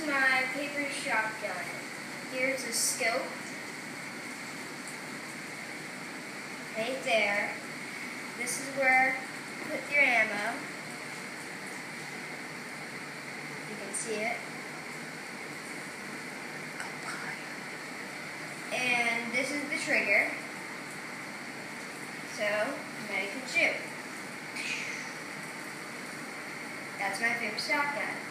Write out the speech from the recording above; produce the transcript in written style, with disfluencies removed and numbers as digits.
is my paper shotgun. Here's a scope. Right there. This is where you put your ammo. You can see it. And this is the trigger. So, now you can shoot. That's my favorite shotgun.